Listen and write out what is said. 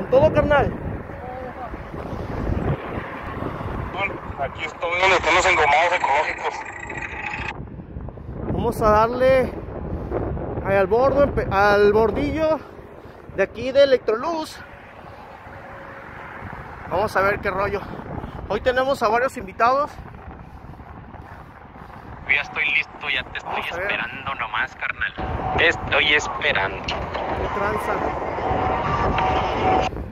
todo, carnal. Aquí estoy donde están los engomados ecológicos. Vamos a darle al bordillo de aquí de Electroluz. Vamos a ver qué rollo. Hoy tenemos a varios invitados. Ya estoy listo, ya te estoy esperando nomás, carnal. Te estoy esperando. ¿Qué tranza?